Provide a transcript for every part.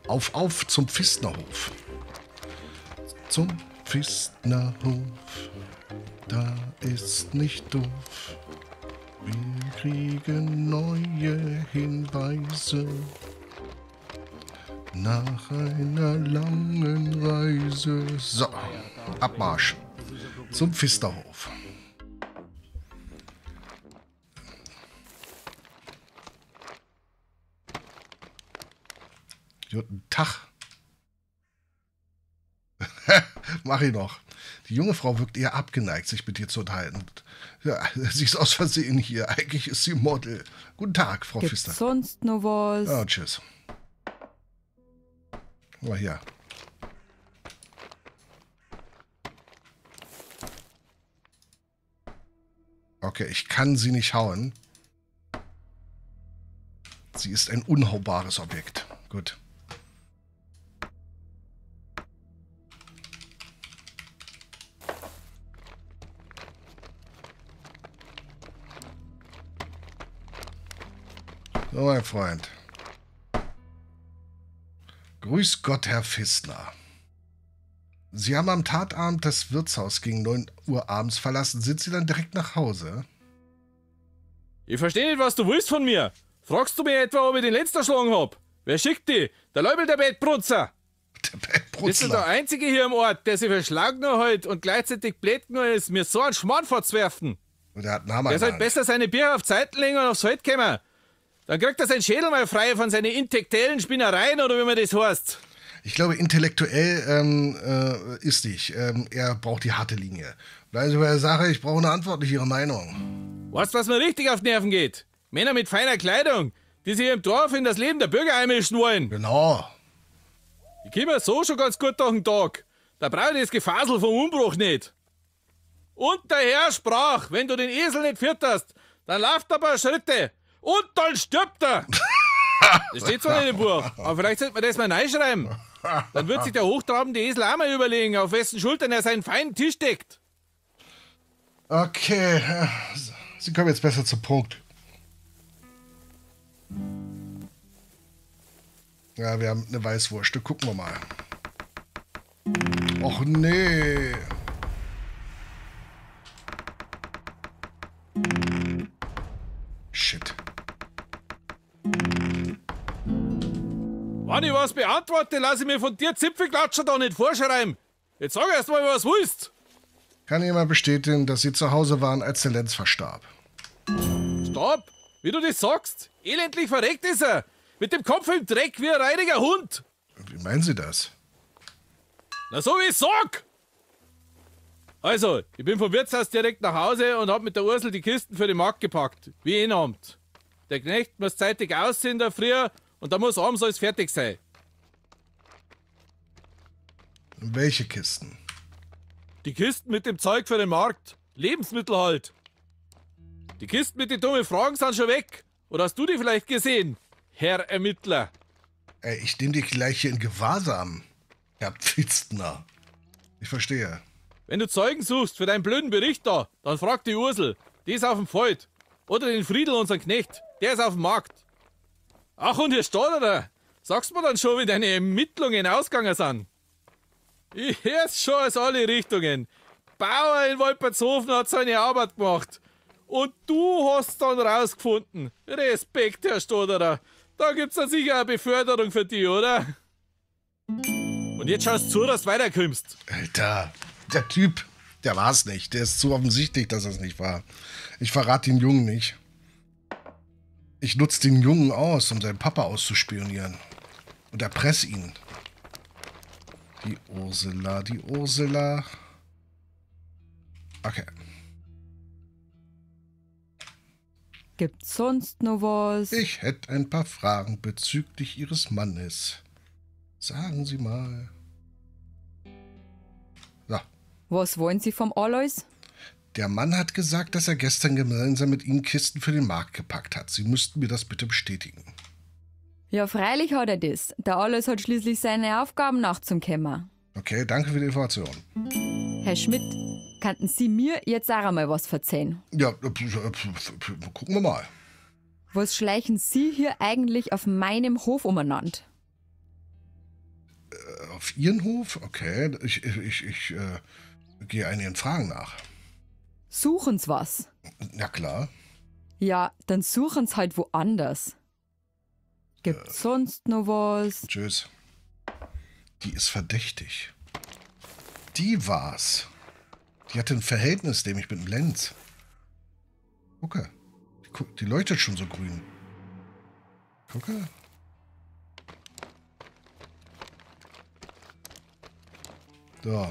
Auf zum Pfistnerhof. Zum Pfistnerhof, da ist nicht doof. Wir kriegen neue Hinweise nach einer langen Reise. So, Abmarsch zum Pfisterhof. Guten Tag. Mach ich noch. Die junge Frau wirkt eher abgeneigt, sich mit dir zu unterhalten. Ja, sie ist aus Versehen hier. Eigentlich ist sie Model. Guten Tag, Frau Gibt's Pfister. sonst noch was? Ja, tschüss. Mal hier. Okay, ich kann sie nicht hauen. Sie ist ein unhaubares Objekt. Gut. So, mein Freund. Grüß Gott, Herr Pfistner. Sie haben am Tatabend das Wirtshaus gegen 9 Uhr abends verlassen. Sind Sie dann direkt nach Hause? Ich verstehe nicht, was du willst von mir. Fragst du mich etwa, ob ich den letzten erschlagen hab? Wer schickt die? Der Leubel, der Bettbrutzer. Der Bettbrutzler. Bist du der Einzige hier im Ort, der sich für Schlagner hält und gleichzeitig Blättner ist, mir so einen Schmarrn vorzuwerfen? Und der hat einen Hammer. Der sollte besser seine Bier auf Zeiten legen und aufs Feld kommen. Dann kriegt er seinen Schädel mal frei von seinen intellektuellen Spinnereien, oder wie man das heißt. Ich glaube, intellektuell ist nicht. Er braucht die harte Linie. Bleiben Sie bei der Sache, ich brauche eine Antwort, nicht Ihre Meinung. Weißt du, was mir richtig auf die Nerven geht? Männer mit feiner Kleidung, die sich im Dorf in das Leben der Bürger einmischen wollen. Genau. Ich komme mir so schon ganz gut durch den Tag. Da brauche ich das Gefasel vom Umbruch nicht. Und der Herr sprach, wenn du den Esel nicht fütterst, dann lauft er ein paar Schritte und dann stirbt er. Das steht zwar nicht im Buch, aber vielleicht sollte man das mal reinschreiben. Dann wird sich der hochtrabende Esel auch mal überlegen, auf wessen Schultern er seinen feinen Tisch deckt. Okay, Sie kommen jetzt besser zum Punkt. Ja, wir haben eine Weißwurst. Gucken wir mal. Och nee. Shit. Wenn ich was beantworte, lasse ich mir von dir Zipfelklatscher da nicht vorschreiben. Jetzt sag erst mal, was du willst. Kann jemand bestätigen, dass Sie zu Hause waren, als der Lenz verstarb? Stopp! Wie du das sagst? Elendlich verreckt ist er. Mit dem Kopf im Dreck wie ein reiniger Hund. Wie meinen Sie das? Na, so wie ich sag! Also, ich bin vom Wirtshaus direkt nach Hause und hab mit der Ursel die Kisten für den Markt gepackt. Wie jeden Abend. Der Knecht muss zeitig aussehen in der Früh und da muss abends alles fertig sein. Welche Kisten? Die Kisten mit dem Zeug für den Markt. Lebensmittel halt. Die Kisten mit den dummen Fragen sind schon weg. Oder hast du die vielleicht gesehen, Herr Ermittler? Ey, ich nehme dich gleich hier in Gewahrsam, Herr Pfitzner. Ich verstehe. Wenn du Zeugen suchst für deinen blöden Bericht da, dann frag die Ursel. Die ist auf dem Feld. Oder den Friedel, unseren Knecht. Der ist auf dem Markt. Ach, und hier steht er. Sagst mir dann schon, wie deine Ermittlungen ausgegangen sind? Ich hör's schon aus alle Richtungen. Bauer in Wolpertshofen hat seine Arbeit gemacht. Und du hast dann rausgefunden. Respekt, Herr Stoderer. Da gibt's dann sicher eine Beförderung für dich, oder? Und jetzt schaust zu, dass du weiterkommst. Alter, der Typ, der war's nicht. Der ist zu offensichtlich, dass es nicht war. Ich verrate den Jungen nicht. Ich nutze den Jungen aus, um seinen Papa auszuspionieren. Und erpresse ihn. Die Ursula, die Ursula. Okay. Gibt's sonst noch was? Ich hätte ein paar Fragen bezüglich Ihres Mannes. Sagen Sie mal. So. Was wollen Sie vom Alois? Der Mann hat gesagt, dass er gestern gemeinsam mit Ihnen Kisten für den Markt gepackt hat. Sie müssten mir das bitte bestätigen. Ja, freilich hat er das. Der Alois hat schließlich seine Aufgaben nachzukommen. Okay, danke für die Information. Herr Schmidt, könnten Sie mir jetzt auch einmal was erzählen? Ja, gucken wir mal. Was schleichen Sie hier eigentlich auf meinem Hof umeinander? Auf Ihren Hof? Okay, ich gehe einigen Fragen nach. Suchen's was? Na klar. Ja, dann suchen's halt woanders. Gibt's sonst noch was? Tschüss. Die ist verdächtig. Die war's. Die hatte ein Verhältnis, nämlich mit dem Lenz. Gucke. Die leuchtet schon so grün. Gucke. So.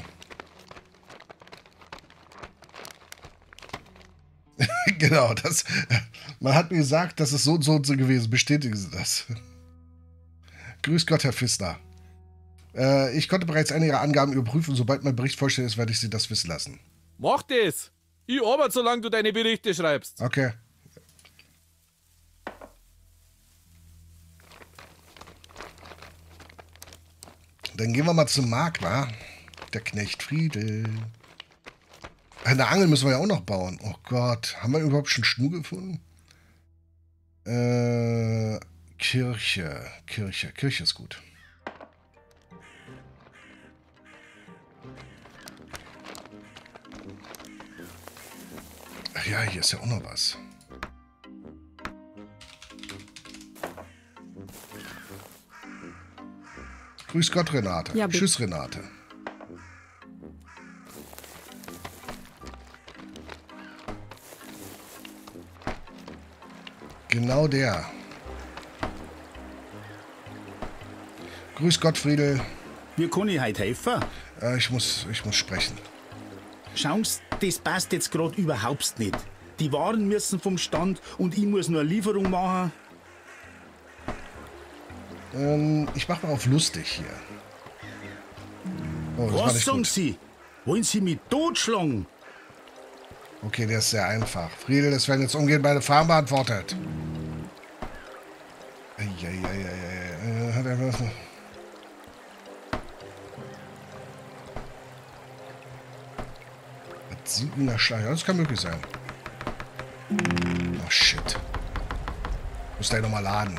Genau, das. Man hat mir gesagt, das ist so und so und so gewesen. Bestätigen Sie das. Grüß Gott, Herr Pfister. Ich konnte bereits einige Angaben überprüfen. Sobald mein Bericht vollständig ist, werde ich Sie das wissen lassen. Mach das! Ich arbeite, solange du deine Berichte schreibst. Okay. Dann gehen wir mal zum Makler. Der Knecht Friedel. Eine Angel müssen wir ja auch noch bauen. Oh Gott. Haben wir überhaupt schon Schnur gefunden? Kirche. Kirche ist gut. Ach ja, hier ist ja auch noch was. Grüß Gott, Renate. Ja, Tschüss, Renate. Genau der. Grüß Gott, Friedel. Wie kann ich heute helfen? Ich muss sprechen. Schauen Sie, das passt jetzt gerade überhaupt nicht. Die Waren müssen vom Stand und ich muss nur eine Lieferung machen. Ich mach mal auf lustig hier. Oh, das war Was nicht sagen gut. Sie? Wollen Sie mich totschlagen? Okay, der ist sehr einfach. Friedel, es werden jetzt umgehend meine Fragen beantwortet. Hat er was? Das sieht wie nach Schleicher. Das kann möglich sein. Oh shit. Muss da nochmal laden.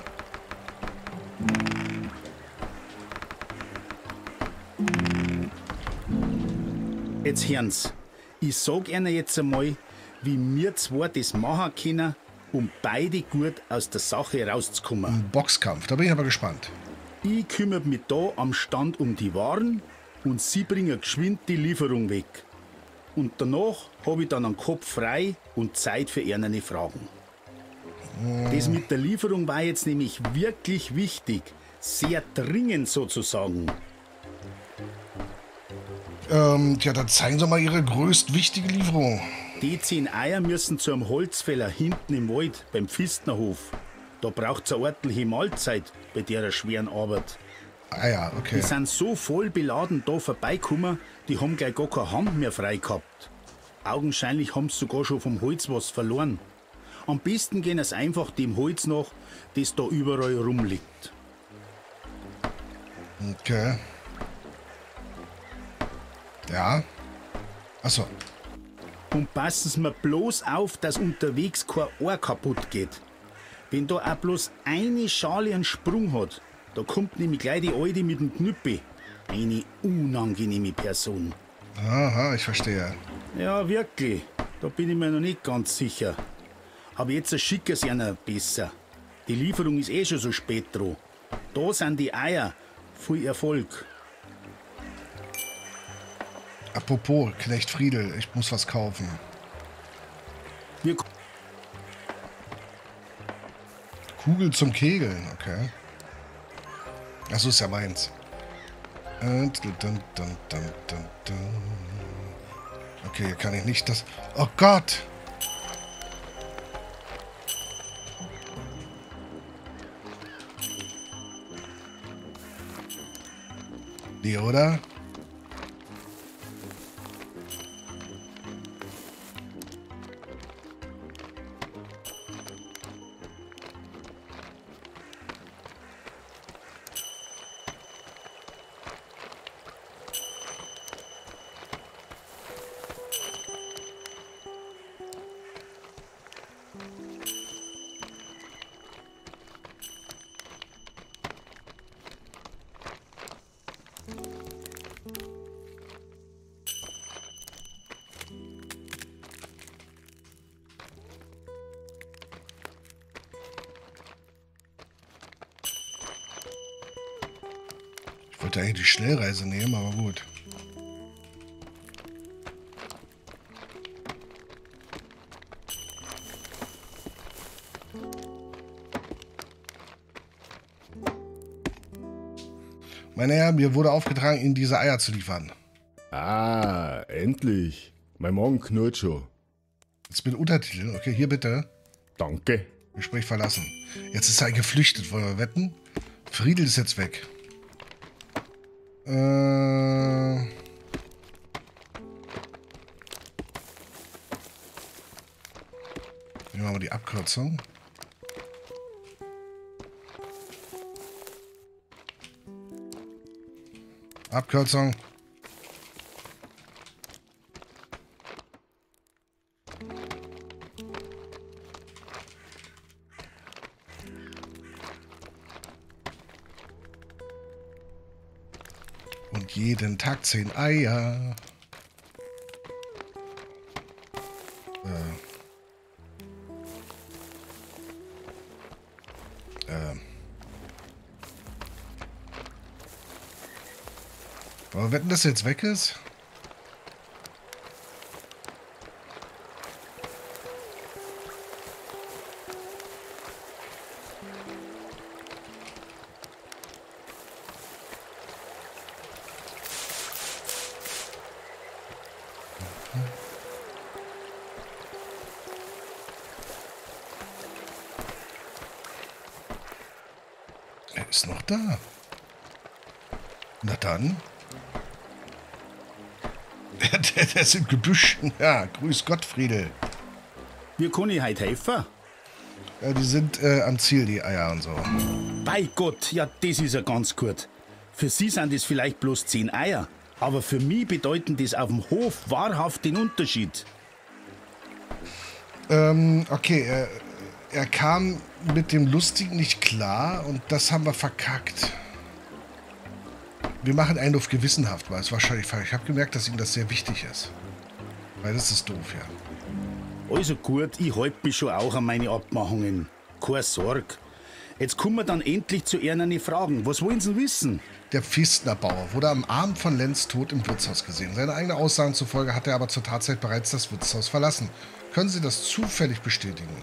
Jetzt hören's. Ich sag Ihnen jetzt einmal, wie wir zwei das machen können, um beide gut aus der Sache rauszukommen. Ein Boxkampf, da bin ich aber gespannt. Ich kümmere mich da am Stand um die Waren und Sie bringen geschwind die Lieferung weg. Und danach habe ich dann einen Kopf frei und Zeit für Ihre Fragen. Das mit der Lieferung war jetzt nämlich wirklich wichtig. Sehr dringend sozusagen. Tja, dann zeigen Sie mal Ihre größt wichtige Lieferung. Die 10 Eier müssen zu einem Holzfäller hinten im Wald beim Pfistnerhof. Da braucht's eine ordentliche Mahlzeit bei der schweren Arbeit. Ah ja, okay. Die sind so voll beladen da vorbeigekommen, die haben gleich gar keine Hand mehr frei gehabt. Augenscheinlich haben sie sogar schon vom Holz was verloren. Am besten gehen es einfach dem Holz nach, das da überall rumliegt. Okay. Ja. Achso. Und passen Sie mir bloß auf, dass unterwegs kein Ohr kaputt geht. Wenn da auch bloß eine Schale einen Sprung hat, da kommt nämlich gleich die Alte mit dem Knüppel. Eine unangenehme Person. Aha, ich verstehe. Ja, wirklich. Da bin ich mir noch nicht ganz sicher. Aber jetzt schicken Sie ihnen besser. Die Lieferung ist eh schon so spät dran. Da sind die Eier. Viel Erfolg. Apropos, Knecht Friedel, ich muss was kaufen. Wir Kugel zum Kegeln, okay. Achso, ist ja meins. Okay, hier kann ich nicht das... Oh Gott! Die, oder? Wollte eigentlich die Schnellreise nehmen, aber gut. Meine Herren, mir wurde aufgetragen, Ihnen diese Eier zu liefern. Ah, endlich. Mein Magen knurrt schon. Jetzt mit Untertiteln. Okay, hier bitte. Danke. Gespräch verlassen. Jetzt ist er geflüchtet, wollen wir wetten? Friedel ist jetzt weg. Nehmen wir mal die Abkürzung. Abkürzung. Und jeden Tag 10 Eier. Aber wetten, dass er jetzt weg ist? Er ist noch da. Na dann. Der ist im Gebüsch. Ja, grüß Gott, Friedel. Wie kann ich heute helfen? Ja, die sind am Ziel, die Eier und so. Bei Gott, ja, das ist ja ganz gut. Für Sie sind es vielleicht bloß 10 Eier, aber für mich bedeuten das auf dem Hof wahrhaft den Unterschied. Okay, er kam mit dem Lustigen nicht klar und das haben wir verkackt. Wir machen einen auf gewissenhaft, weil es wahrscheinlich falsch. Ich habe gemerkt, dass ihm das sehr wichtig ist. Weil das ist doof, ja. Also gut, ich halte mich schon auch an meine Abmachungen. Keine Sorge. Jetzt kommen wir dann endlich zu Ihren Fragen. Was wollen Sie wissen? Der Pfistnerbauer wurde am Abend von Lenz tot im Wirtshaus gesehen. Seine eigenen Aussagen zufolge hat er aber zur Tatzeit bereits das Wirtshaus verlassen. Können Sie das zufällig bestätigen?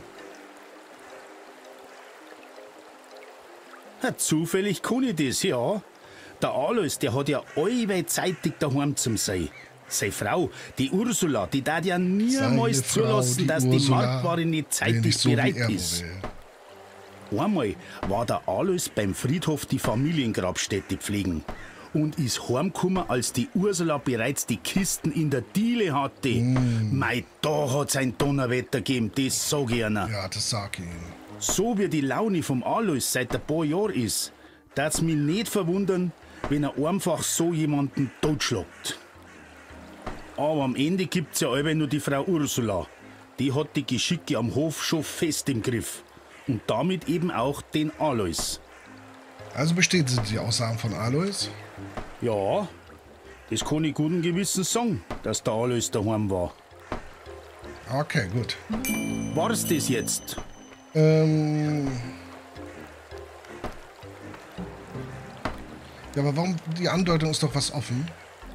Ja, zufällig kann ich das, ja. Der Alois, der hat ja allweitzeitig daheim zum sein. Seine Frau, die Ursula, die darf ja niemals zulassen, dass die Marktware nicht zeitig bereit ist. Einmal war der Alois beim Friedhof die Familiengrabstätte pflegen und ist heimgekommen, als die Ursula bereits die Kisten in der Diele hatte. Mei, da hat's ein Donnerwetter gegeben, das sag ich Ihnen. Ja, das sag ich Ihnen. So wie die Laune vom Alois seit ein paar Jahren ist, darf's mich nicht verwundern, wenn er einfach so jemanden totschlagt. Aber am Ende gibt's ja alle nur die Frau Ursula. Die hat die Geschicke am Hof schon fest im Griff. Und damit eben auch den Alois. Also bestätigen Sie die Aussagen von Alois? Ja, das kann ich guten Gewissens sagen, dass der Alois daheim war. Okay, gut. War's das jetzt? Ja, aber warum? Die Andeutung ist doch was offen.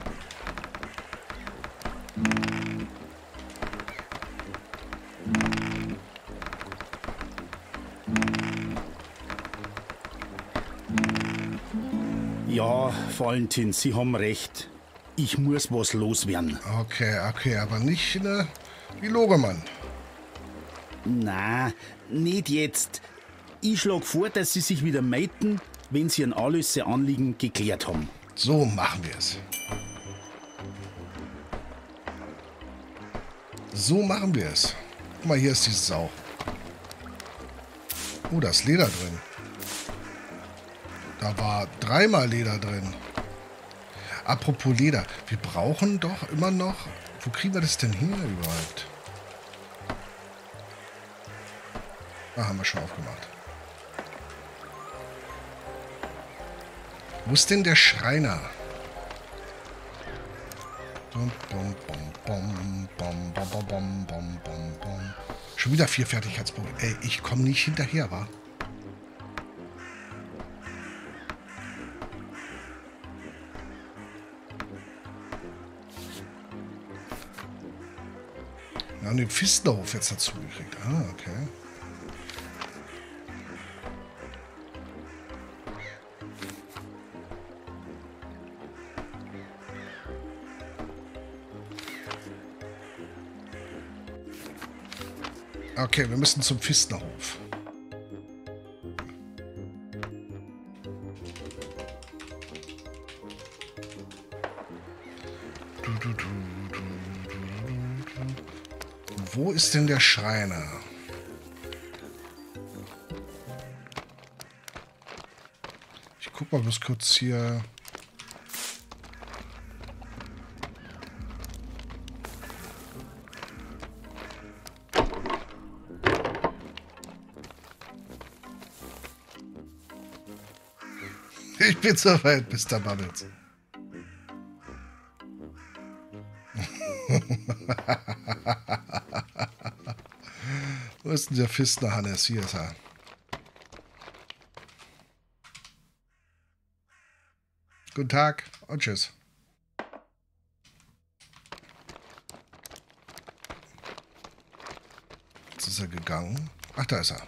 Ja, Valentin, Sie haben recht. Ich muss was loswerden. Okay, aber nicht wie Logemann. Na, nicht jetzt. Ich schlage vor, dass Sie sich wieder melden, wenn Sie Ihren Alois Anliegen geklärt haben. So machen wir es. So machen wir es. Guck mal, hier ist die Sau. Oh, da ist Leder drin. Da war 3-mal Leder drin. Apropos Leder. Wir brauchen doch immer noch... Wo kriegen wir das denn her überhaupt? Ah, haben wir schon aufgemacht. Wo ist denn der Schreiner? Schon wieder 4 Fertigkeitspunkte. Ey, ich komme nicht hinterher, wa? Wir haben den Pfistenhof jetzt dazu gekriegt. Ah, okay. Okay, wir müssen zum Pfistenhof. Wo ist denn der Schreiner? Ich guck mal bloß kurz hier. Ich bin so weit, Mr. Bubbles. Wo ist denn der Pfistner Hannes? Hier ist er. Guten Tag und tschüss. Jetzt ist er gegangen. Ach, da ist er.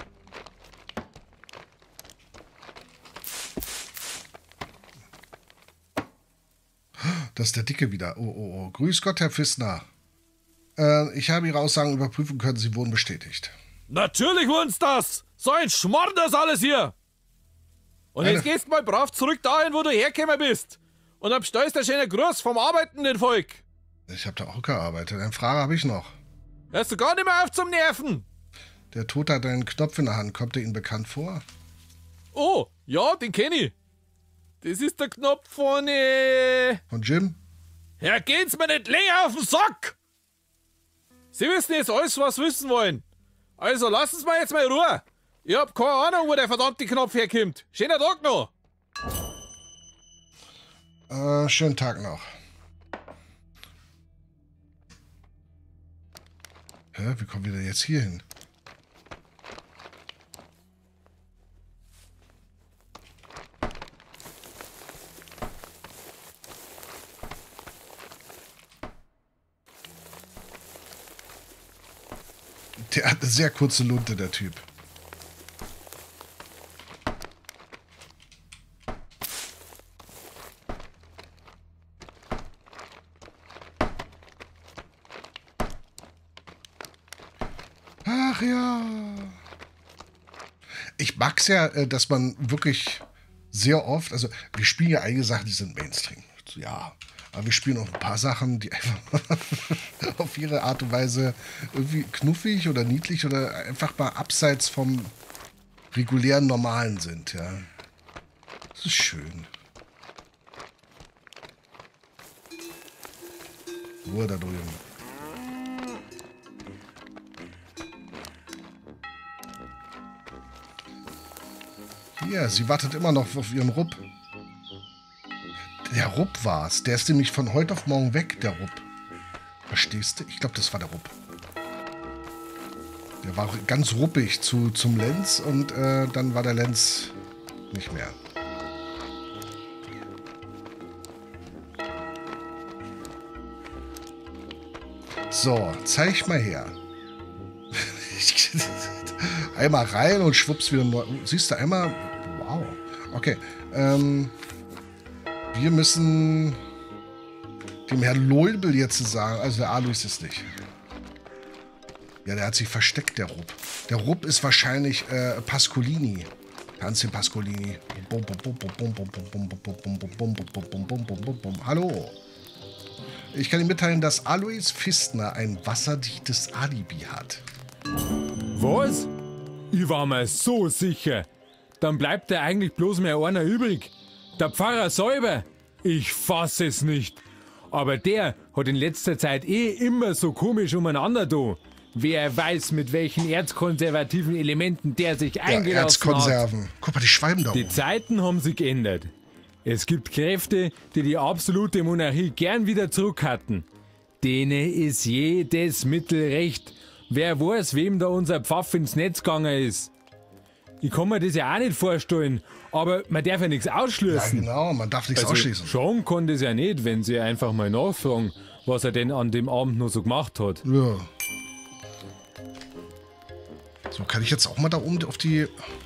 Das ist der Dicke wieder. Oh. Grüß Gott, Herr Pfistner. Ich habe Ihre Aussagen überprüfen können. Sie wurden bestätigt. Natürlich wurden's das! So ein Schmarrn das alles hier! Und jetzt gehst mal brav zurück dahin, wo du hergekommen bist. Und dann bestellst du schönen Gruß vom arbeitenden Volk. Ich habe da auch gearbeitet. Eine Frage habe ich noch. Hörst du gar nicht mehr auf zum Nerven? Der Tote hat einen Knopf in der Hand. Kommt er Ihnen bekannt vor? Oh, ja, den kenn ich. Das ist der Knopf von, Von Jim? Ja, geht's mir nicht länger auf den Sack! Sie wissen jetzt alles, was Sie wissen wollen. Also lassen Sie mir jetzt mal in Ruhe. Ich hab keine Ahnung, wo der verdammte Knopf herkommt. Schöner Tag noch. Schönen Tag noch. Hä, wie kommen wir denn jetzt hier hin? Der hat eine sehr kurze Lunte, der Typ. Ach ja. Ich mag's ja, dass man wirklich sehr oft, also wir spielen ja einige Sachen, die sind Mainstream. Ja. Aber wir spielen auch ein paar Sachen, die einfach auf ihre Art und Weise irgendwie knuffig oder niedlich oder einfach mal abseits vom regulären Normalen sind, ja. Das ist schön. Ruhe da drüben. Hier, sie wartet immer noch auf ihren Rupp. Der Rupp war's. Der ist nämlich von heute auf morgen weg, der Rupp. Verstehst du? Ich glaube, das war der Rupp. Der war ganz ruppig zum Lenz und dann war der Lenz nicht mehr. So, zeig mal her. Einmal rein und schwupps wieder neu. Siehst du, einmal... Wow. Okay. Wir müssen dem Herrn Loibel jetzt sagen, also der Alois ist nicht. Ja, der hat sich versteckt, der Rupp. Der Rupp ist wahrscheinlich Pascolini. Tanzchen Pascolini. Hallo. Ich kann Ihnen mitteilen, dass Alois Pfistner ein wasserdichtes Alibi hat. Was? Ich war mir so sicher. Dann bleibt ja eigentlich bloß mehr einer übrig. Der Pfarrer selber. Ich fass es nicht. Aber der hat in letzter Zeit immer so komisch umeinander da. Wer weiß, mit welchen erzkonservativen Elementen der sich eingelassen Erzkonserven. hat. Guck mal, die Schwalben da Die oben. Zeiten haben sich geändert. Es gibt Kräfte, die die absolute Monarchie gern wieder zurück hatten. Denen ist jedes Mittel recht. Wer weiß, wem da unser Pfaff ins Netz gegangen ist. Ich kann mir das ja auch nicht vorstellen, aber man darf ja nichts Ja, ausschließen. genau, man darf nichts ausschließen. Schon kann das ja nicht, wenn sie einfach mal nachfragen, was er denn an dem Abend noch so gemacht hat. Ja. So, kann ich jetzt auch mal da oben auf die...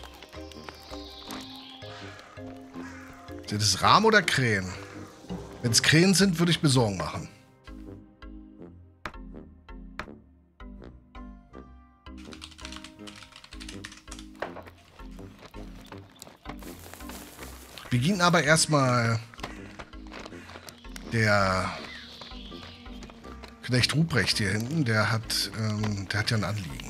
Sind das Rahmen oder Krähen? Wenn es Krähen sind, würde ich mir Sorgen machen. Wir gehen aber erstmal der Knecht Ruprecht hier hinten, der hat ja ein Anliegen.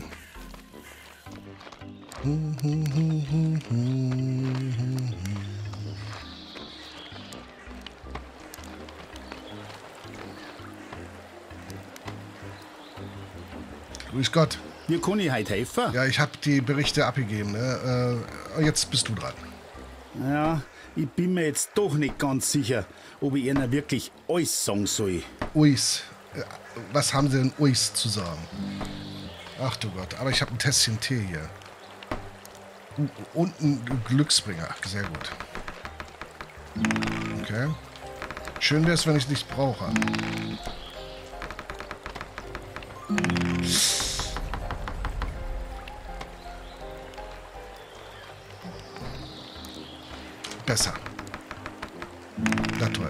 Grüß Gott. Wie kann ich heute helfen? Ja, ich habe die Berichte abgegeben. Ne? Jetzt bist du dran. Ja, ich bin mir jetzt doch nicht ganz sicher, ob ich Ihnen wirklich alles sagen soll. Uis. Was haben Sie denn Uis zu sagen? Ach du Gott, aber ich habe ein Tässchen Tee hier. Und ein Glücksbringer. Sehr gut. Okay. Schön wäre es, wenn ich nichts brauche. Besser. Na toll.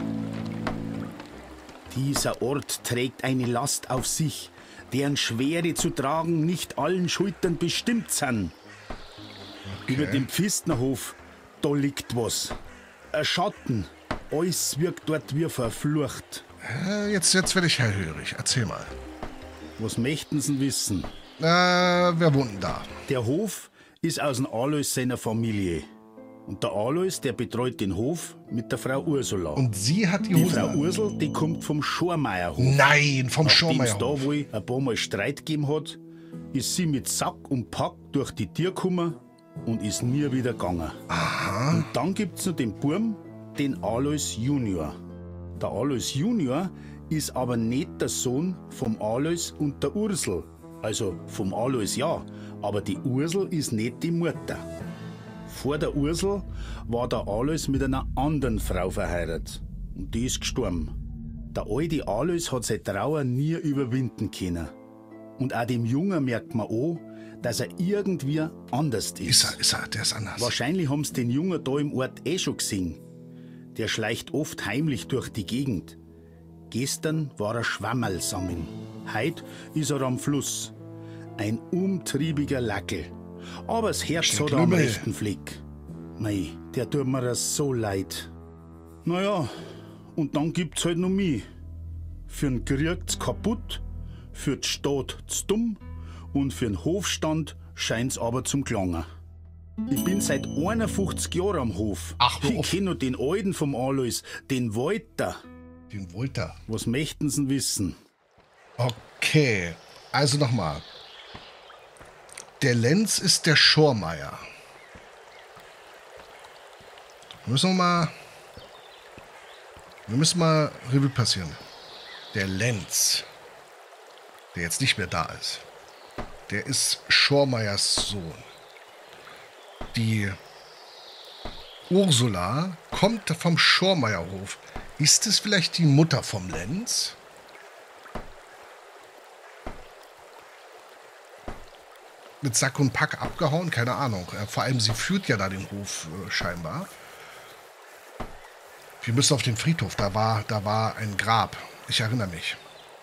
Dieser Ort trägt eine Last auf sich, deren Schwere zu tragen nicht allen Schultern bestimmt sind. Okay. Über dem Pfistnerhof, da liegt was. Ein Schatten. Alles wirkt dort wie verflucht. Jetzt werde ich hellhörig. Erzähl mal. Was möchten Sie wissen? Wer wohnt denn da? Der Hof ist aus dem Alois seiner Familie. Und der Alois, der betreut den Hof mit der Frau Ursula. Und sie hat die Die Hose Frau an. Ursel, die kommt vom Schormeierhof. Nein, vom Nachdem es Schormeierhof. da wohl ein paar Mal Streit gegeben hat, ist sie mit Sack und Pack durch die Tür gekommen und ist nie wieder gegangen. Aha. Und dann gibt's noch den Burm, den Alois Junior. Der Alois Junior ist aber nicht der Sohn vom Alois und der Ursel. Also vom Alois ja, aber die Ursel ist nicht die Mutter. Vor der Ursel war der Alois mit einer anderen Frau verheiratet. Und die ist gestorben. Der alte Alois hat seine Trauer nie überwinden können. Und auch dem Jungen merkt man an, dass er irgendwie anders ist. Ist er, der ist anders. Wahrscheinlich haben sie den Jungen da im Ort eh schon gesehen. Der schleicht oft heimlich durch die Gegend. Gestern war er Schwammerl sammeln. Heut ist er am Fluss. Ein umtriebiger Lackel. Aber das Herz hat er am Lümmel. rechten Fleck. Mei, der tut mir das so leid. Naja, und dann gibt's halt noch mich. Für'n Kriegt's kaputt, für die Stadt dumm und für'n Hofstand scheint's aber zum Klangen. Ich bin seit 51 Jahren am Hof. Ach, hör ich auf. kenn noch den Alten vom Alois, den Walter. Den Wolter. Was möchten Sie wissen? Okay. Also nochmal. Der Lenz ist der Schormeier. Wir müssen mal Revue passieren. Der Lenz, der jetzt nicht mehr da ist, der ist Schormeiers Sohn. Die Ursula kommt vom Schormeierhof. Ist es vielleicht die Mutter vom Lenz? Mit Sack und Pack abgehauen? Keine Ahnung. Vor allem, sie führt ja da den Hof scheinbar. Wir müssen auf den Friedhof. Da war ein Grab. Ich erinnere mich.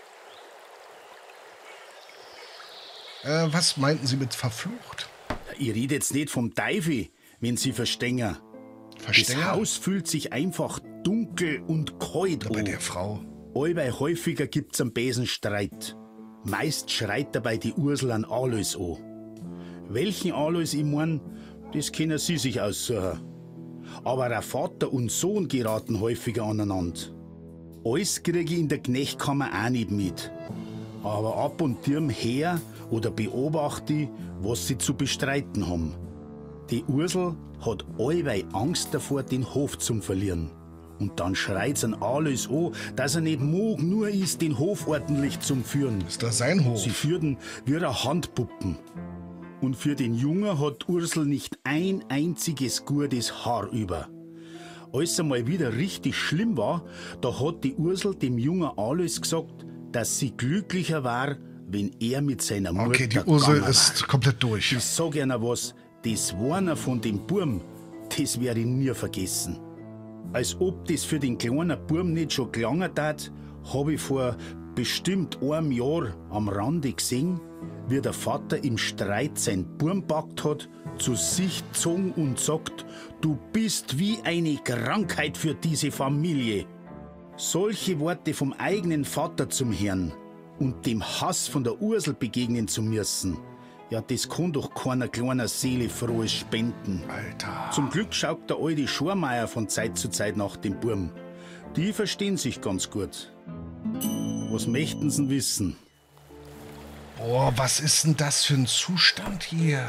Was meinten Sie mit verflucht? Ich rede jetzt nicht vom Teufel, wenn Sie verstehen. Das Verstenger? Haus fühlt sich einfach dunkel und kalt Bei an. der Frau. Allweil häufiger gibt's einen Besenstreit. Meist schreit dabei die Ursel an Alois an. Welchen Alois ich mein, das können Sie sich aussuchen. Aber auch Vater und Sohn geraten häufiger aneinander. Alles kriege ich in der Knechtkammer auch nicht mit. Aber ab und zu her oder beobachte ich, was sie zu bestreiten haben. Die Ursel hat allweil Angst davor, den Hof zu verlieren. Und dann schreit's an Alois an, dass er nicht mag nur ist, den Hof ordentlich zum führen. Ist das sein Hof? Sie führten wie eine Handpuppen. Und für den Jungen hat Ursel nicht ein einziges gutes Haar über. Als einmal wieder richtig schlimm war, da hat die Ursel dem jungen Alois gesagt, dass sie glücklicher war, wenn er mit seiner Mutter Okay, die Ursel gegangen ist war. komplett durch. Ich sag einer was, das Warner von dem Burm, das werde ich nie vergessen. Als ob das für den kleinen Burm nicht schon gelangen hat, habe ich vor bestimmt einem Jahr am Rande gesehen, wie der Vater im Streit sein Burm packt hat, zu sich gezogen und sagt, du bist wie eine Krankheit für diese Familie. Solche Worte vom eigenen Vater zum Herrn und dem Hass von der Ursel begegnen zu müssen, ja, das kann doch keiner kleiner Seele frohes spenden. Alter. Zum Glück schaut der alte Schormeier von Zeit zu Zeit nach dem Burm. Die verstehen sich ganz gut. Was möchten sie wissen? Boah, was ist denn das für ein Zustand hier?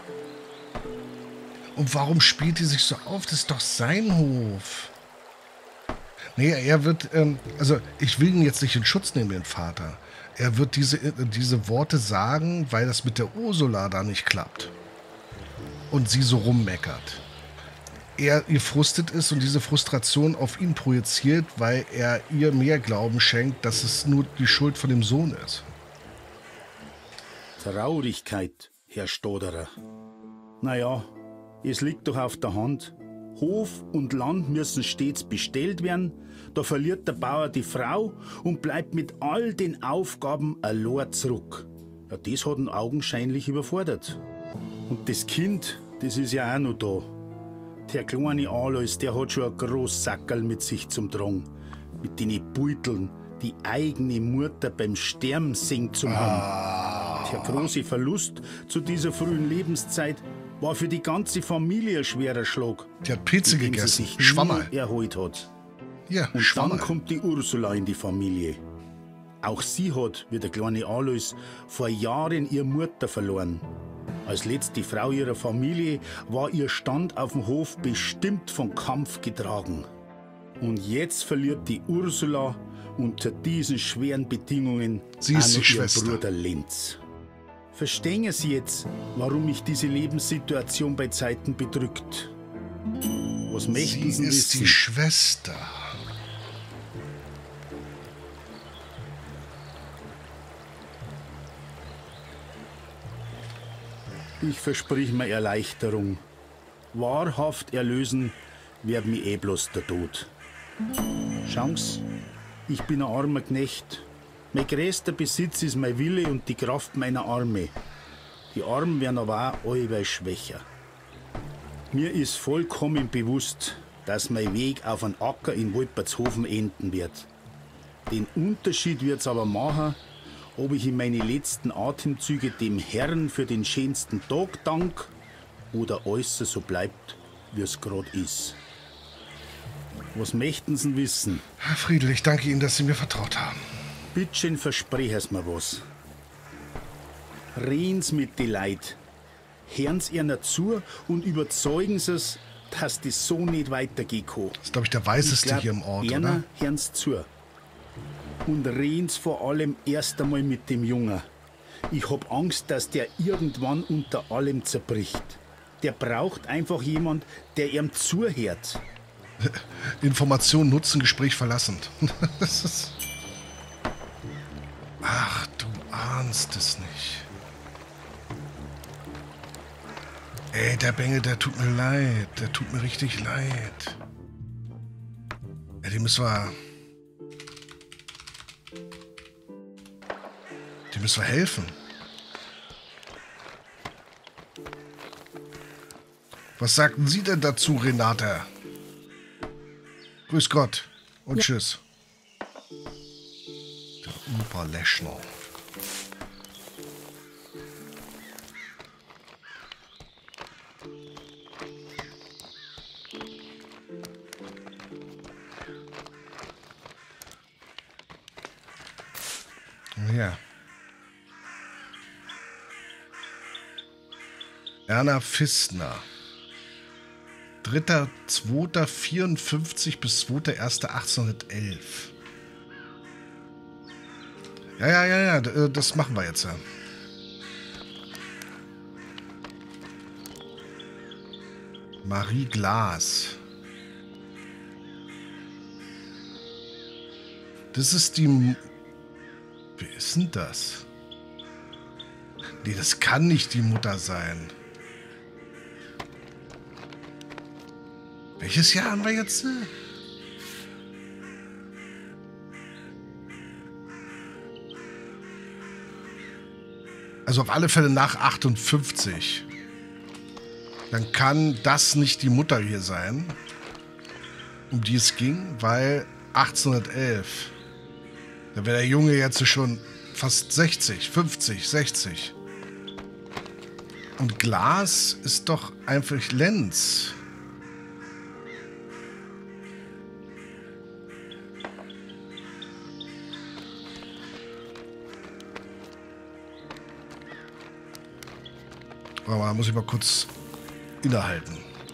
Und warum spielt die sich so auf? Das ist doch sein Hof. Nee, er wird, also ich will ihn jetzt nicht in Schutz nehmen, den Vater. Er wird diese Worte sagen, weil das mit der Ursula da nicht klappt. Und sie so rummeckert. Er ihr frustet ist und diese Frustration auf ihn projiziert, weil er ihr mehr Glauben schenkt, dass es nur die Schuld von dem Sohn ist. Traurigkeit, Herr Stoderer. Naja, es liegt doch auf der Hand. Hof und Land müssen stets bestellt werden, da verliert der Bauer die Frau und bleibt mit all den Aufgaben allein zurück. Ja, das hat ihn augenscheinlich überfordert. Und das Kind, das ist ja auch noch da. Der kleine Alois, der hat schon ein großes Sackerl mit sich zum Tragen. Mit den Beuteln, die eigene Mutter beim Sterben singt zum haben. Der große Verlust zu dieser frühen Lebenszeit war für die ganze Familie ein schwerer Schlag. Die hat Pilze mit dem gegessen. sie sich Schwammerl. nie erholt hat. Ja, Und Schwammerl. dann kommt die Ursula in die Familie. Auch sie hat, wie der kleine Alois, vor Jahren ihre Mutter verloren. Als letzte Frau ihrer Familie war ihr Stand auf dem Hof bestimmt vom Kampf getragen. Und jetzt verliert die Ursula unter diesen schweren Bedingungen Sie ist auch die noch ihren Schwester. Bruder Lenz. Verstehen Sie jetzt, warum mich diese Lebenssituation bei Zeiten bedrückt? Was möchten Sie Sie ist wissen? die Schwester. Ich versprich mir Erleichterung. Wahrhaft erlösen wird mich eh bloß der Tod. Schauen's, ich bin ein armer Knecht. Mein größter Besitz ist mein Wille und die Kraft meiner Arme. Die Armen werden aber auch allweil schwächer. Mir ist vollkommen bewusst, dass mein Weg auf einen Acker in Wolpertshofen enden wird. Den Unterschied wird's aber machen, ob ich in meine letzten Atemzüge dem Herrn für den schönsten Tag dank oder alles so bleibt, wie es gerade ist. Was möchten Sie wissen? Herr Friedel, ich danke Ihnen, dass Sie mir vertraut haben. Bittchen versprechen Sie mir was. Reden Sie mit den Leuten. Hören Sie ihnen zu und überzeugen Sie es, dass das so nicht weitergehen kann. Das ist, glaube ich, der Weißeste hier im Ort, oder? Hören Sie zu. Und reden Sie vor allem erst einmal mit dem Jungen. Ich hab Angst, dass der irgendwann unter allem zerbricht. Der braucht einfach jemand, der ihm zuhört. Information nutzen, Gespräch verlassend. Das ist... Ach, du ahnst es nicht. Ey, der Bengel, der tut mir leid. Der tut mir richtig leid. Ja, dem müssen wir helfen. Was sagten Sie denn dazu, Renate? Grüß Gott und tschüss. Der Oberleschner. Ja. Erna Fistner. 3.2.54 bis 2.1.1811. Ja, das machen wir jetzt, ja. Marie Glas. Das ist die... Wer ist denn das? Nee, das kann nicht die Mutter sein. Welches Jahr haben wir jetzt? Also auf alle Fälle nach 58. Dann kann das nicht die Mutter hier sein, um die es ging, weil 1811. Da wäre der Junge jetzt schon fast 60, 50, 60. Und Glas ist doch einfach Lenz. Aber da muss ich mal kurz innehalten.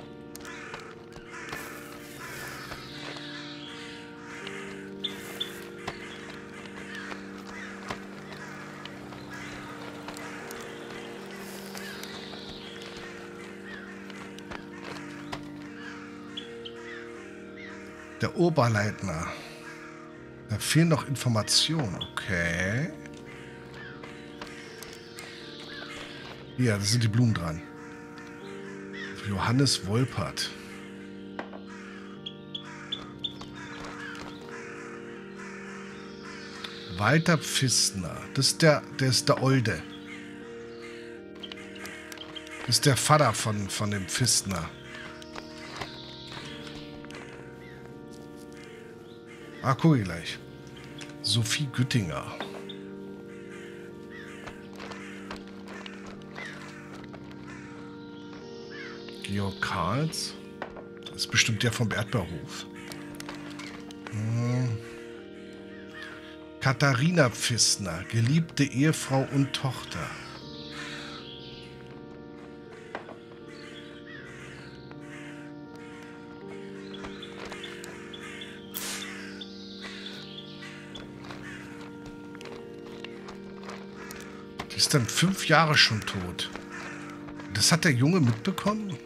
Der Oberleitner. Da fehlen noch Informationen. Okay. Ja, da sind die Blumen dran. Johannes Wolpert. Walter Pfistner. Das ist der ist der Olde. Das ist der Vater von dem Pfistner. Ah, guck ich gleich. Sophie Güttinger. Georg Karls. Das ist bestimmt der vom Erdbeerhof. Katharina Pfistner. Geliebte Ehefrau und Tochter. Die ist dann 5 Jahre schon tot. Das hat der Junge mitbekommen?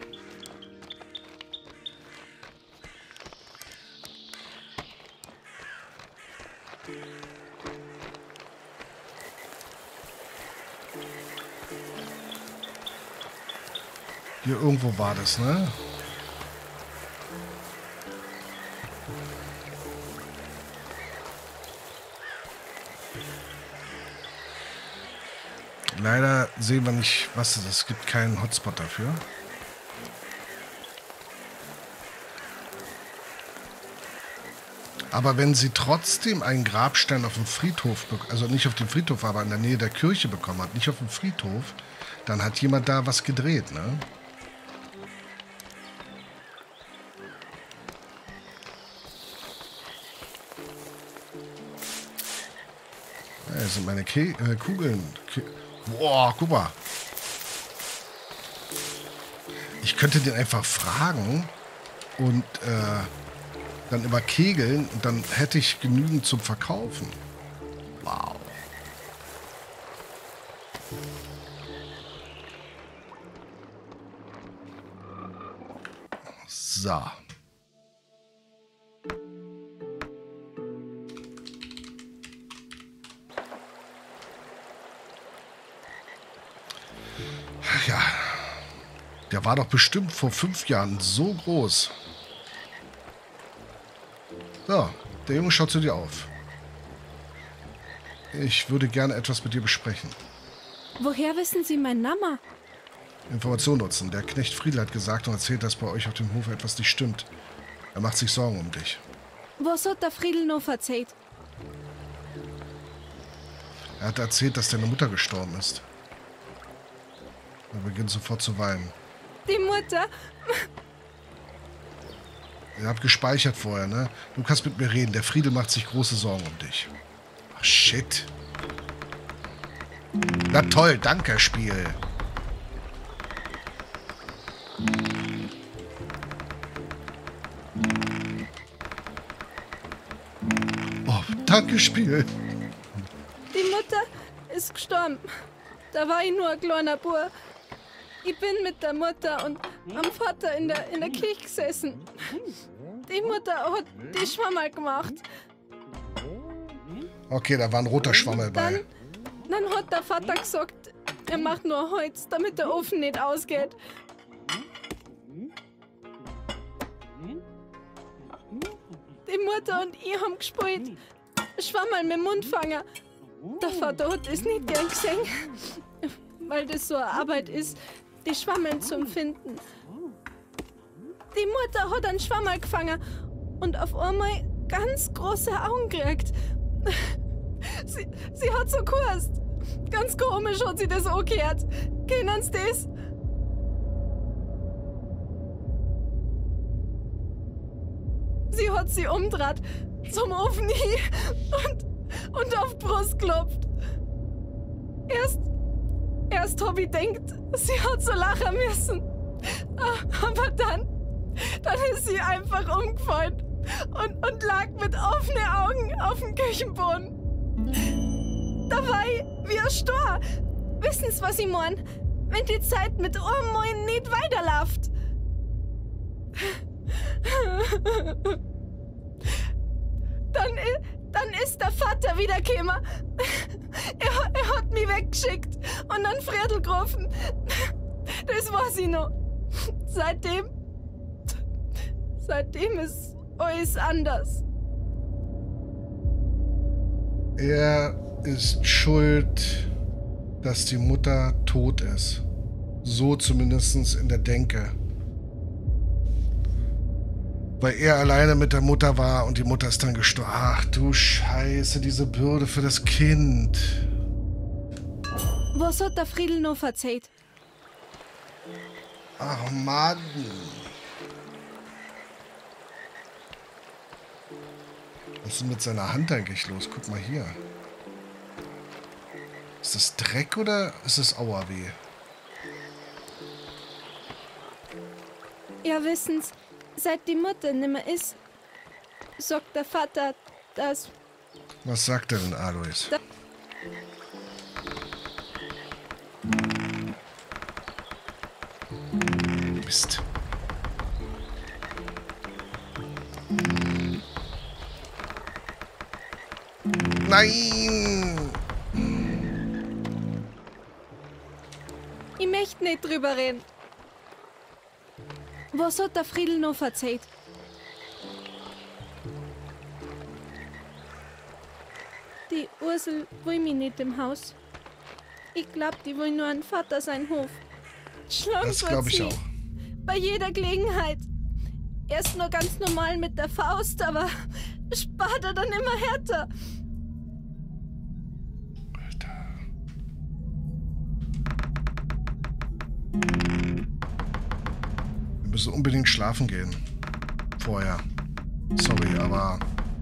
Hier irgendwo war das, ne? Leider sehen wir nicht, was es ist. Es gibt keinen Hotspot dafür. Aber wenn sie trotzdem einen Grabstein auf dem Friedhof, also nicht auf dem Friedhof, aber in der Nähe der Kirche bekommen hat, nicht auf dem Friedhof, dann hat jemand da was gedreht, ne? Ja, das sind meine Kugeln. Boah, guck mal. Ich könnte den einfach fragen und dann über Kegeln und dann hätte ich genügend zum Verkaufen. Wow. So. Ja, der war doch bestimmt vor 5 Jahren so groß. So, der Junge schaut zu dir auf. Ich würde gerne etwas mit dir besprechen. Woher wissen Sie meinen Namen? Information nutzen. Der Knecht Friedel hat gesagt und erzählt, dass bei euch auf dem Hof etwas nicht stimmt. Er macht sich Sorgen um dich. Was hat der Friedel noch erzählt? Er hat erzählt, dass deine Mutter gestorben ist. Er beginnt sofort zu weinen. Die Mutter? Ihr habt gespeichert vorher, ne? Du kannst mit mir reden. Der Friedel macht sich große Sorgen um dich. Ach, shit. Na toll, danke, Spiel. Oh, danke, Spiel. Die Mutter ist gestorben. Da war ich nur ein kleiner Bub. Ich bin mit der Mutter und am Vater in der Kirche gesessen. Die Mutter hat die Schwammerl gemacht. Okay, da war ein roter Schwammel bei. Dann hat der Vater gesagt, Er macht nur Holz, damit der Ofen nicht ausgeht. Die Mutter und ich haben gespielt. Schwammerl mit dem Mundfanger. Der Vater hat das nicht gern gesehen, weil das so eine Arbeit ist, die Schwammeln zu finden. Die Mutter hat einen Schwammerl gefangen und auf einmal ganz große Augen gekriegt. Sie hat so gekürzt. Ganz komisch hat sie das angehört. Kennen Sie das? Sie hat sie umdreht, zum Ofen hin und auf die Brust geklopft. Erst hab ich gedacht, sie hat so lachen müssen. Aber dann ist sie einfach umgefallen und lag mit offenen Augen auf dem Küchenboden. Da war ich wie ein Stor. Wissen Sie, was ich mein? Wenn die Zeit mit einem Mal nicht weiterläuft. Dann ist der Vater wieder gekommen. Er hat mich weggeschickt und dann Friedel gerufen. Das weiß ich noch. Seitdem ist alles anders. Er ist schuld, dass die Mutter tot ist. So zumindest in der Denke. Weil er alleine mit der Mutter war und die Mutter ist dann gestorben. Ach du Scheiße, diese Bürde für das Kind. Was hat der Friedel noch erzählt? Ach Mann. Was ist denn mit seiner Hand eigentlich los? Guck mal hier. Ist das Dreck oder ist es Auerweh? Ja, wissen's, seit die Mutter nimmer ist, sagt der Vater, dass... Was sagt er denn, Alois? Mist. Nein! Ich möchte nicht drüber reden. Was hat der Friedel noch erzählt? Die Ursel will mich nicht im Haus. Ich glaub, die will nur einen Vater sein Hof. Schlank Das glaube ich auch. bei jeder Gelegenheit. Erst nur ganz normal mit der Faust, aber spart er dann immer härter. Wir müssen unbedingt schlafen gehen. Vorher. Sorry, aber...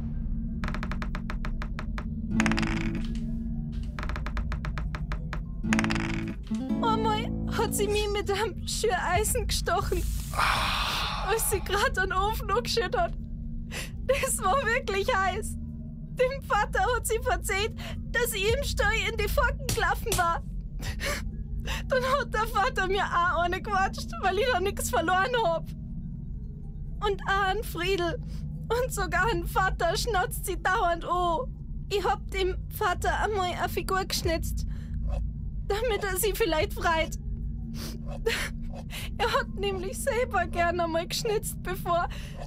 Einmal hat sie mich mit einem Schüreisen gestochen, als sie gerade den Ofen angeschüttet hat. Das war wirklich heiß. Dem Vater hat sie erzählt, dass ich im Stall in die Forken gelaufen war. Dann hat der Vater mir auch eine gewatscht, weil ich da nichts verloren hab. Und auch ein Friedel. Und sogar ein Vater schnauzt sie dauernd an. Ich hab dem Vater einmal eine Figur geschnitzt, damit er sie vielleicht freit. Er hat nämlich selber gern einmal geschnitzt, bevor...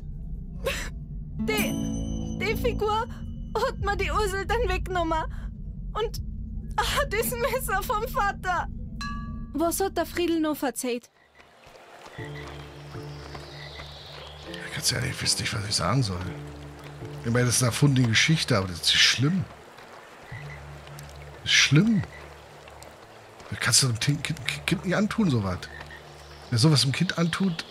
Die Figur hat mir die Ursel dann weggenommen. Und das Messer vom Vater. Was hat der Friedel noch erzählt? Ganz ehrlich, ich weiß nicht, was ich sagen soll. Ich meine, das ist eine erfundene Geschichte, aber das ist schlimm. Das ist schlimm. Das kannst du dem Kind nicht antun, sowas. Wer sowas dem Kind antut...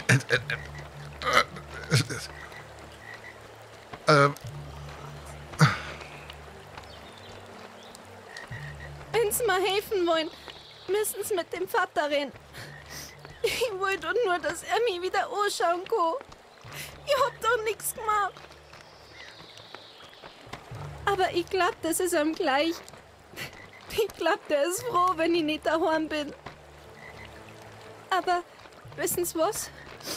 Wenn sie mir helfen wollen, müssen sie mit dem Vater reden. Ich wollte nur, dass er mich wieder anschauen kann. Ich hab doch nichts gemacht. Aber ich glaub, das ist ihm gleich. Ich glaub, der ist froh, wenn ich nicht daheim bin. Aber, wissen Sie was?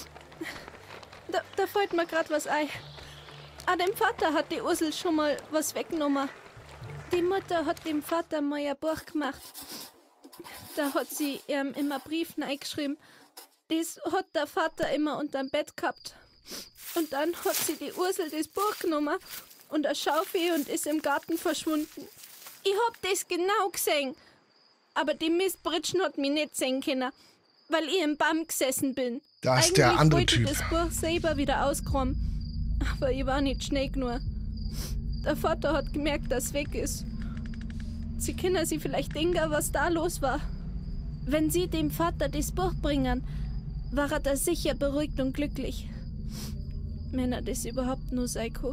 Da fällt mir grad was ein. Dem Vater hat die Ursel schon mal was weggenommen. Die Mutter hat dem Vater mal ein Buch gemacht. Da hat sie ihm immer Brief reingeschrieben. Das hat der Vater immer unterm Bett gehabt. Und dann hat sie die Ursel das Buch genommen und eine Schaufel und ist im Garten verschwunden. Ich hab das genau gesehen. Aber die Mistbritschen hat mich nicht sehen können, weil ich im Baum gesessen bin. Da ist der andere wollte Typ. Ich das Buch selber wieder auskramen. Aber ich war nicht schnell genug. Der Vater hat gemerkt, dass es weg ist. Sie können sich vielleicht denken, was da los war. Wenn Sie dem Vater das Buch bringen, war er da sicher beruhigt und glücklich. Männer, das überhaupt nur Seiko.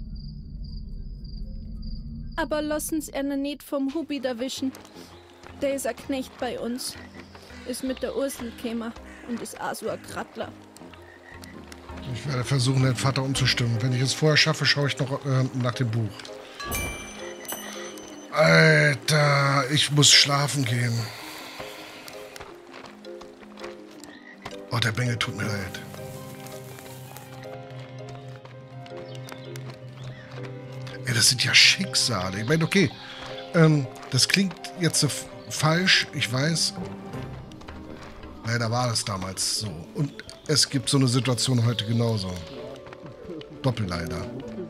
Aber lassen Sie ihn nicht vom Hubi erwischen. Der ist ein Knecht bei uns. Ist mit der Ursel gekommen und ist auch so ein Krattler. Ich werde versuchen, den Vater umzustimmen. Wenn ich es vorher schaffe, schaue ich noch nach dem Buch. Alter, ich muss schlafen gehen. Oh, der Bengel tut mir leid. Ey, das sind ja Schicksale. Ich meine, okay, das klingt jetzt so falsch, ich weiß. Leider war das damals so. Und es gibt so eine Situation heute genauso. Doppelleider.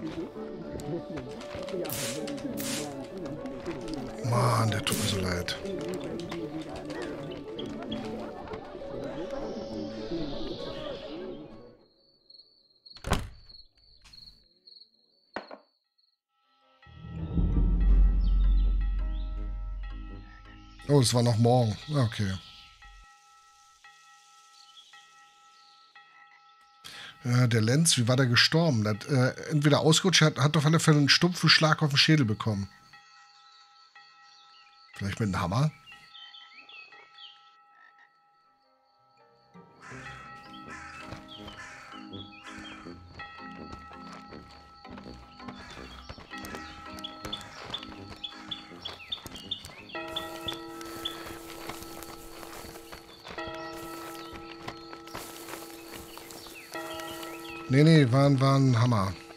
Mann, der tut mir so leid. Oh, es war noch morgen. Okay. Der Lenz, wie war der gestorben? Der hat, entweder ausgerutscht, hat auf alle Fälle einen stumpfen Schlag auf den Schädel bekommen. Vielleicht mit einem Hammer? Nee, war ein Hammer.